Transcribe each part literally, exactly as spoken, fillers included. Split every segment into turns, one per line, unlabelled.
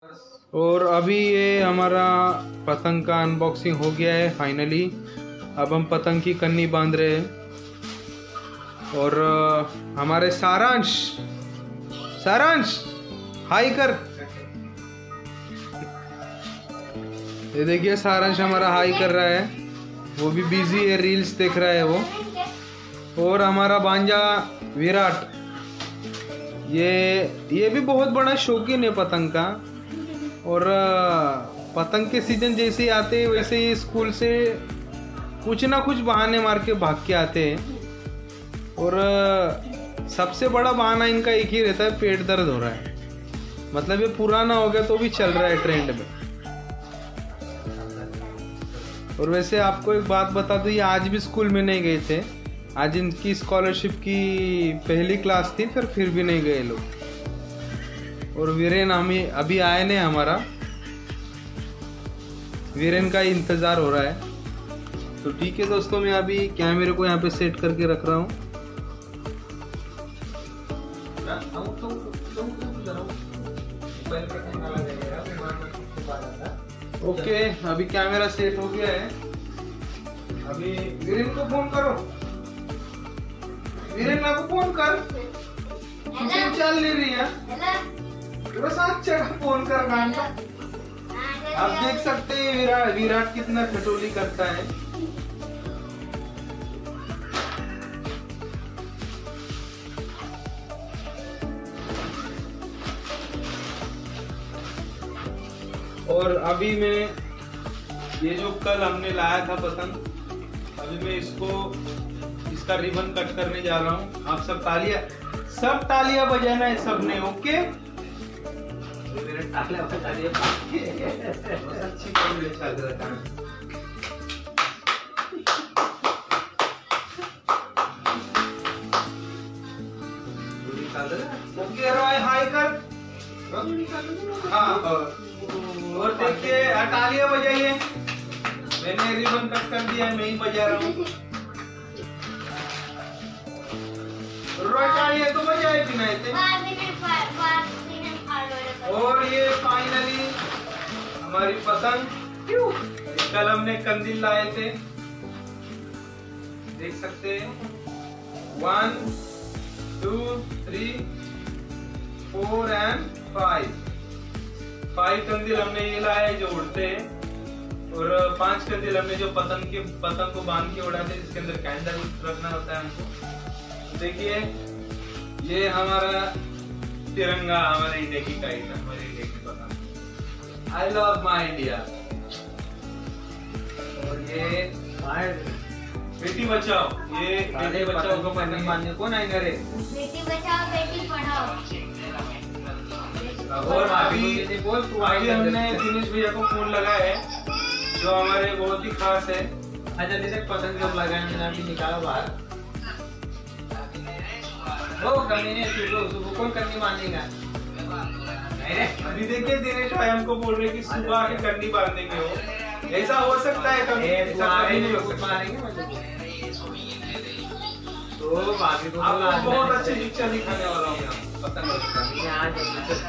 और अभी ये हमारा पतंग का अनबॉक्सिंग हो गया है फाइनली। अब हम पतंग की कन्नी बांध रहे हैं और हमारे सारांश सारांश हाई कर। ये देखिए सारांश हमारा हाई कर रहा है, वो भी बिजी है, रील्स देख रहा है वो। और हमारा भांजा विराट, ये ये भी बहुत बड़ा शौकीन है पतंग का। और पतंग के सीजन जैसे ही आते हैं वैसे ही स्कूल से कुछ ना कुछ बहाने मार के भाग के आते हैं। और सबसे बड़ा बहाना इनका एक ही रहता है, पेट दर्द हो रहा है। मतलब ये पुराना हो गया तो भी चल रहा है ट्रेंड में। और वैसे आपको एक बात बता दूं, ये आज भी स्कूल में नहीं गए थे। आज इनकी स्कॉलरशिप की पहली क्लास थी, फिर फिर भी नहीं गए लोग। और वीरेन हमें अभी आए नहीं, हमारा वीरेन का इंतजार हो रहा है। तो ठीक है दोस्तों, मैं अभी कैमरे को यहाँ पे सेट करके रख रहा हूँ। ओके, अभी कैमरा सेट हो गया है। अभी वीरेन को फोन करो, वीरेन को फोन कर, शूटिंग चल नहीं रही है, पूरा साथ चढ़ा फोन कर गाना। आप देख सकते हैं विराट विराट कितना खटोली करता है। और अभी मैं ये जो कल हमने लाया था पतंग, अभी मैं इसको इसका रिबन कट करने जा रहा हूँ। आप सब तालियां सब तालियां बजाना है सबने, ओके? तालियां तालियां अच्छी चल रहा है। ओके रॉय, हाई कर। हाँ, और देखिए तालियां बजाइए। मैंने रिबन कट कर दिया है, मैं ही बजा रहा हूँ। रॉय तालियां तो बजाए भी नहीं थे। और ये फाइनली हमारी पतंग, कल हमने कंदील लाए थे, देख सकते हैं। One two three four and five five कंदील हमने ये लाए जो उड़ते हैं। और पांच कंदील हमने जो पतंग के पतंग को बांध के उड़ाते हैं, जिसके अंदर कैंडल रखना होता है हमको। देखिए ये हमारा तिरंगा, हमारे इंडिया की काइट, हमारे इंडिया की पतंग। I love my India. और ये बेटी बचाओ, ये बेटी बचाओ को पतंग बांधने कौन आएगा रे?
बेटी बचाओ बेटी पढ़ाओ।
और अभी अभी हमने दिनेश भैया को फोन लगाया है, जो हमारे बहुत ही खास है।
अच्छा जैसे पतंग जब लगाए मैंने अभी निकाला बाहर, वो कमीने सुबह सुबह कौन करनी मानेगा?
अभी देखिए दिनेश भाई हमको बोल रहे कि सुबह आके करनी बांध देंगे। वो ऐसा हो सकता है कभी? ऐसा कभी नहीं हो सकता।
तो बाकी तो
आपको बहुत अच्छी पिक्चर दिखाने वाला हूँ पतंग।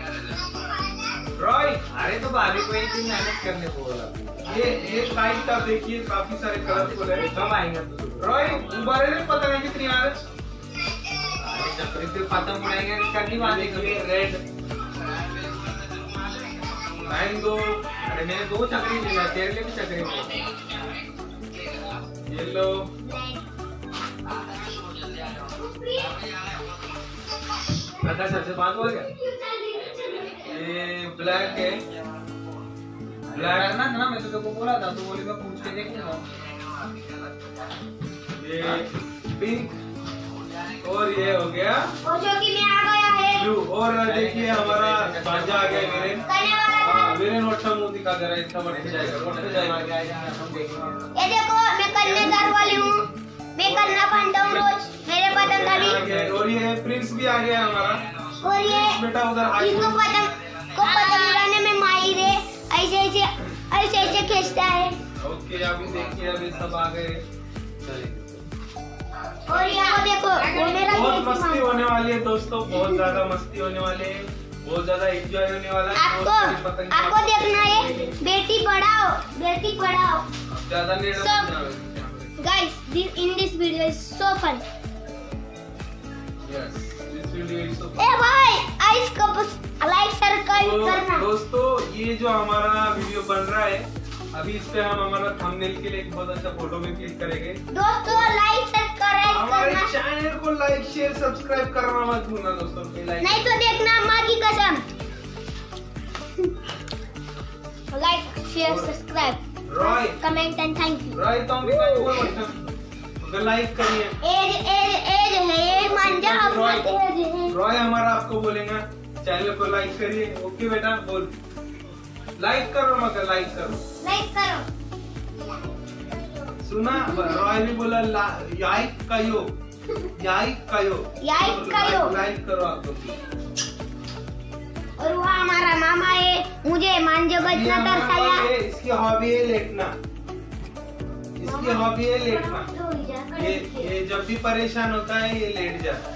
रॉय,
अरे तो भाभी को एक दिन मेहनत करने को बोला।
ये ये काइट का देखिए काफी सारे कलरफुल है।
कब आएंगे तो?
रॉय उबारे में पतंग है कितनी आ रही?
चक्री पे पतंग उड़ाएंगे, करनी बांधेंगे।
रेड लाइन दो।
अरे मैंने दो चक्री लिया, तेरे लिए भी चक्री लिया।
येलो,
लगा सबसे बात हो गया।
ये ब्लैक है।
ब्लैक करना था ना, मैं तो तेरे को बोला था, तो बोली मैं पूछ के देखूंगा।
ये पिंक, और ये हो गया
और जो कि मैं आ गया है
ब्लू। और देखिए हमारा भांजा आ गया वीरेन।
करने वाला
हाँ, वीरेन वोटा मुंह दिखा दे रहा है, इतना बढ़ जाएगा, बढ़ जाएगा।
ये देखो मैं कन्यादार वाली हूँ, मैं कन्या बांधता हूँ रोज, मेरे पतंग अभी।
और ये प्रिंस भी आ गया हमारा।
और ये
बेटा उधर
इसको पतंग को पतंग उड़ाने में माहिर है, ऐसे ऐसे ऐसे ऐसे खींचता है।
ओके, अभी देखिए अभी सब आ गए।
और यहाँ देखो वो मेरा
बहुत मस्ती होने वाली है दोस्तों, बहुत ज्यादा मस्ती होने वाली है। बहुत ज्यादा एंजॉय होने वाला है।
आपको आपको देखना है, बेटी पढ़ाओ बेटी पढ़ाओ।
ज्यादा नहीं
guys, this in this video is so fun.
Yes, this video is so
a भाई, आइस को लाइक सब्सक्राइब करना।
दोस्तों, ये जो हमारा वीडियो बन रहा है, अभी इस पे हम हमारा थंबनेल के लिए एक बहुत अच्छा फोटो भी क्लिक करेंगे।
दोस्तों लाइक सब्सक्राइब
हमारे
करना,
चैनल को लाइक शेयर सब्सक्राइब करना मत भूलना दोस्तों। लाइक
नहीं तो देखना माँ की कसम। लाइक शेयर सब्सक्राइब
रॉय
कमेंट एंड थैंक यू।
रॉय तो भी काय बोल बच्चा, अगर लाइक करिए।
एज एज एज है मांझा, अपना एज है।
रॉय हमारा आपको बोलेगा चैनल को लाइक करिए। ओके बेटा, बोल लाइक करो, मगर लाइक करो,
लाइक करो।
सुना, रॉय भी बोला लाइक करो, लाइक करो,
लाइक करो,
लाइक करो आप लोग।
और वो हमारा मामा है, मुझे मांझा बजना दर्शाया।
इसकी हॉबी है लेटना, इसकी हॉबी है लेटना। ये ये जब भी परेशान होता है ये लेट जाता है।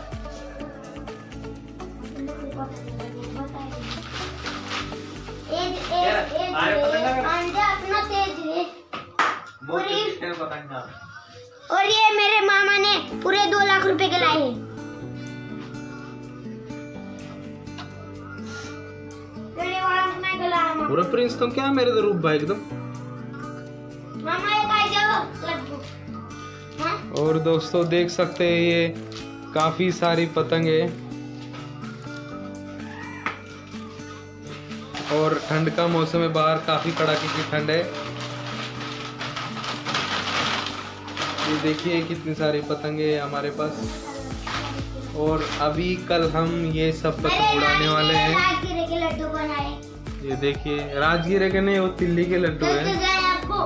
एज एज एज मांझा अपना तेज है। और ये और ये मेरे मामा ने पूरे दो लाख रुपए के लाए हैं।
पूरा प्रिंस तो क्या मेरे तो रूप भाई एकदम।
मामा ये खाई जाओ लड्डू। हाँ?
और दोस्तों देख सकते हैं ये काफी सारी पतंगे, और ठंड का मौसम है, बाहर काफी कड़ाके की ठंड है। ये देखिए कितनी सारी पतंगे हैं हमारे पास, और अभी कल हम ये सब पतंग उड़ाने वाले हैं।
राजगिरे के लड्डू बनाए।
ये देखिए, राजगिरे के नहीं, वो तिल्ली के लड्डू हैं।
आपको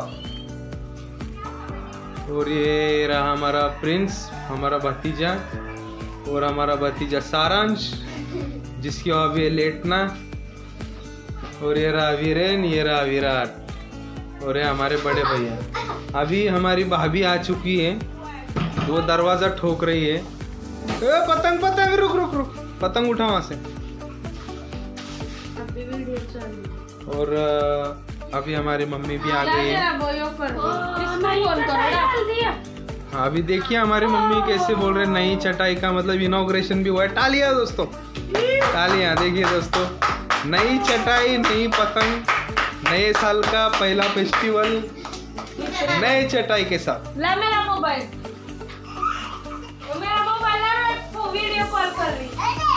और ये रहा हमारा प्रिंस, हमारा भतीजा, और हमारा भतीजा सारांश जिसकी हॉबी है लेटना। और ये रहा वीरेन, ये रहा विराट, और ये हमारे बड़े भैया। अभी हमारी भाभी आ चुकी है, वो दरवाजा ठोक रही है। ए, पतंग पतंग रुक रुक रुक, पतंग उठा वहां से। और अभी हमारी मम्मी भी आ गई है। हाँ, अभी देखिए हमारी मम्मी कैसे बोल रहे, नई चटाई का मतलब इनॉग्रेशन भी हुआ है। तालियां दोस्तों, तालियां। देखिए दोस्तों, नई चटाई, नई पतंग, नए साल का पहला फेस्टिवल नए चटाई के साथ।
ला मेरा मोबाइल, मेरा मोबाइल है, वो वीडियो कॉल कर रही।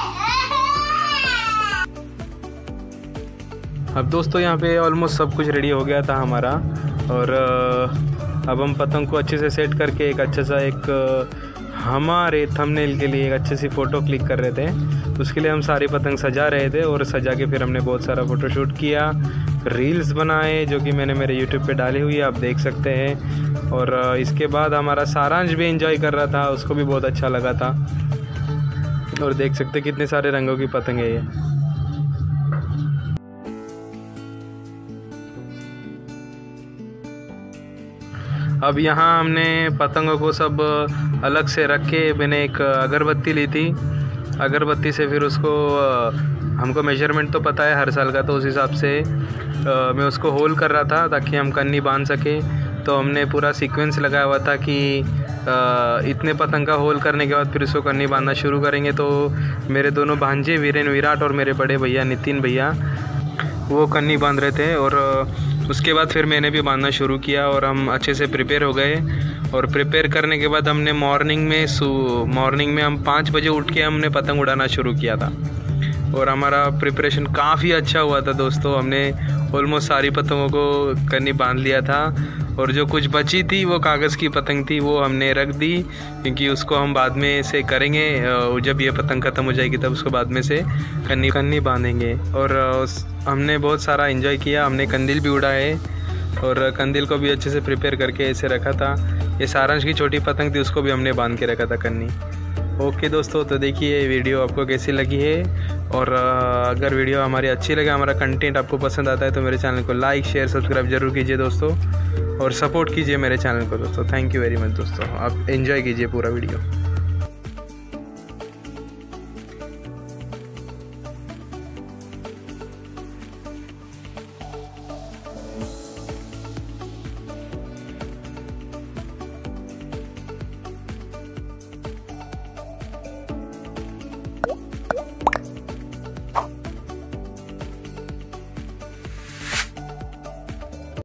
अब दोस्तों यहाँ पे ऑलमोस्ट सब कुछ रेडी हो गया था हमारा, और अब हम पतंग को अच्छे से सेट करके एक अच्छा सा एक हमारे थंबनेल के लिए एक अच्छी सी फ़ोटो क्लिक कर रहे थे। उसके लिए हम सारी पतंग सजा रहे थे, और सजा के फिर हमने बहुत सारा फ़ोटोशूट किया, रील्स बनाए, जो कि मैंने मेरे यूट्यूब पे डाली हुई है, आप देख सकते हैं। और इसके बाद हमारा सारांश भी एंजॉय कर रहा था, उसको भी बहुत अच्छा लगा था। और देख सकते कितने सारे रंगों की पतंग है ये। अब यहाँ हमने पतंगों को सब अलग से रख के, मैंने एक अगरबत्ती ली थी, अगरबत्ती से फिर उसको, हमको मेजरमेंट तो पता है हर साल का, तो उस हिसाब से मैं उसको होल कर रहा था ताकि हम कन्नी बांध सके। तो हमने पूरा सीक्वेंस लगाया हुआ था कि इतने पतंग का होल करने के बाद फिर उसको कन्नी बांधना शुरू करेंगे। तो मेरे दोनों भांजे वीरेन विराट और मेरे बड़े भैया नितिन भैया वो कन्नी बांध रहे थे, और उसके बाद फिर मैंने भी बांधना शुरू किया, और हम अच्छे से प्रिपेयर हो गए। और प्रिपेयर करने के बाद हमने मॉर्निंग में मॉर्निंग में हम पाँच बजे उठ के हमने पतंग उड़ाना शुरू किया था, और हमारा प्रिपरेशन काफ़ी अच्छा हुआ था दोस्तों। हमने ऑलमोस्ट सारी पतंगों को कन्नी बांध लिया था, और जो कुछ बची थी वो कागज़ की पतंग थी, वो हमने रख दी, क्योंकि उसको हम बाद में से करेंगे, जब ये पतंग ख़त्म हो जाएगी तब उसको बाद में से कन्नी कन्नी बांधेंगे। और हमने बहुत सारा एंजॉय किया, हमने कंदील भी उड़ाए, और कंदील को भी अच्छे से प्रिपेयर करके ऐसे रखा था। ये सारांश की छोटी पतंग थी, उसको भी हमने बांध के रखा था कन्नी। ओके दोस्तों, तो देखिए वीडियो आपको कैसी लगी है, और अगर वीडियो हमारी अच्छी लगे, हमारा कंटेंट आपको पसंद आता है, तो मेरे चैनल को लाइक शेयर सब्सक्राइब जरूर कीजिए दोस्तों, और सपोर्ट कीजिए मेरे चैनल को दोस्तों। थैंक यू वेरी मच दोस्तों, आप एंजॉय कीजिए पूरा वीडियो।